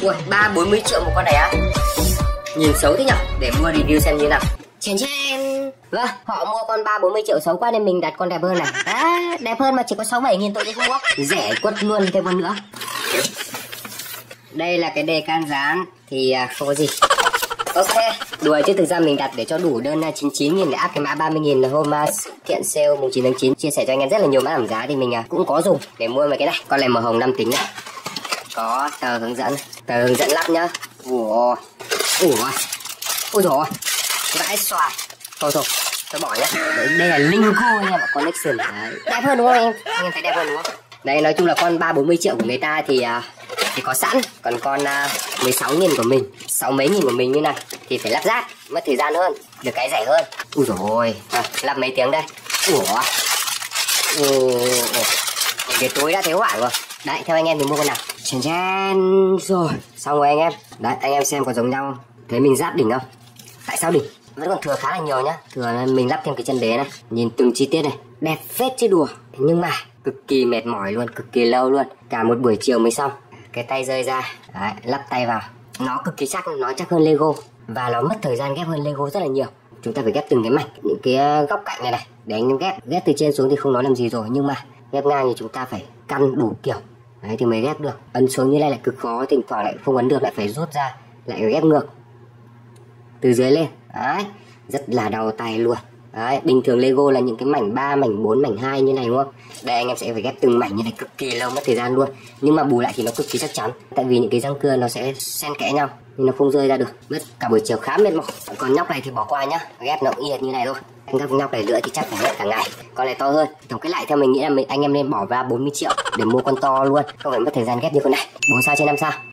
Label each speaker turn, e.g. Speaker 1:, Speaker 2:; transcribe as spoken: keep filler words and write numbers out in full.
Speaker 1: Ui, ba bốn mươi triệu một con này á? Nhìn xấu thế nhở? Để mua review xem như thế nào. Chèn chen. Vâng, họ mua con ba bốn mươi triệu xấu quá nên mình đặt con đẹp hơn này. À, đẹp hơn mà chỉ có sáu bảy nghìn tôi đi không có. Rẻ quất luôn thêm con nữa. Đây là cái đề can dán thì không có gì. Ok, đùa chứ thực ra mình đặt để cho đủ đơn chín mươi chín nghìn để áp cái mã ba mươi nghìn là hôm uh, sự kiện sale mùng chín tháng chín. Chia sẻ cho anh em rất là nhiều mã giảm giá thì mình uh, cũng có dùng để mua mấy cái này. Con này màu hồng năm tính này. Có tờ hướng dẫn, tờ hướng dẫn lắp nhá. Ủa, ủa, ôi dồi, vãi xoài. Thôi thôi, tôi bỏ nhá. Đấy, đây là Lingo anh em ạ, Connection. Đấy. Đẹp hơn đúng không anh em? Anh em thấy đẹp hơn đúng không? Đây nói chung là con ba bốn mươi triệu của người ta thì uh, thì có sẵn, còn con uh, mười sáu nghìn của mình, sáu mấy nghìn của mình như này thì phải lắp ráp, mất thời gian hơn, được cái rẻ hơn. Ui dồi ôi, à, lắp mấy tiếng đây. Ủa, ủa, cái túi đã thấy hoảng rồi. Đấy, theo anh em thì mua con nào? Chèn chen. Rồi, xong rồi anh em. Đấy, anh em xem có giống nhau. Thấy mình ráp đỉnh không? Tại sao đỉnh? Vẫn còn thừa khá là nhiều nhá. Thừa nên mình lắp thêm cái chân đế này. Nhìn từng chi tiết này, đẹp phết chứ đùa. Nhưng mà cực kỳ mệt mỏi luôn, cực kỳ lâu luôn. Cả một buổi chiều mới xong. Cái tay rơi ra, đấy, lắp tay vào. Nó cực kỳ chắc, nó chắc hơn Lego. Và nó mất thời gian ghép hơn Lego rất là nhiều. Chúng ta phải ghép từng cái mảnh, những cái góc cạnh này này để anh em ghép. Ghép từ trên xuống thì không nói làm gì rồi, nhưng mà ghép ngang thì chúng ta phải căn đủ kiểu. Đấy thì mới ghép được. Ấn xuống như này lại cực khó, thỉnh thoảng lại không ấn được, lại phải rút ra, lại phải ghép ngược từ dưới lên. Đấy, rất là đau tay luôn. Đấy, bình thường Lego là những cái mảnh ba, mảnh bốn, mảnh hai như này đúng không? Đây anh em sẽ phải ghép từng mảnh như này cực kỳ lâu, mất thời gian luôn. Nhưng mà bù lại thì nó cực kỳ chắc chắn. Tại vì những cái răng cưa nó sẽ xen kẽ nhau nên nó không rơi ra được. Mất cả buổi chiều khá mệt mỏi. Còn nhóc này thì bỏ qua nhá, ghép nó cũng y hệt như này thôi. Anh các nhóc này nữa thì chắc phải hết cả ngày. Con này to hơn. Tổng kết lại theo mình nghĩ là mình anh em nên bỏ ra bốn mươi triệu để mua con to luôn, không phải mất thời gian ghép như con này. Bốn sao trên năm sao.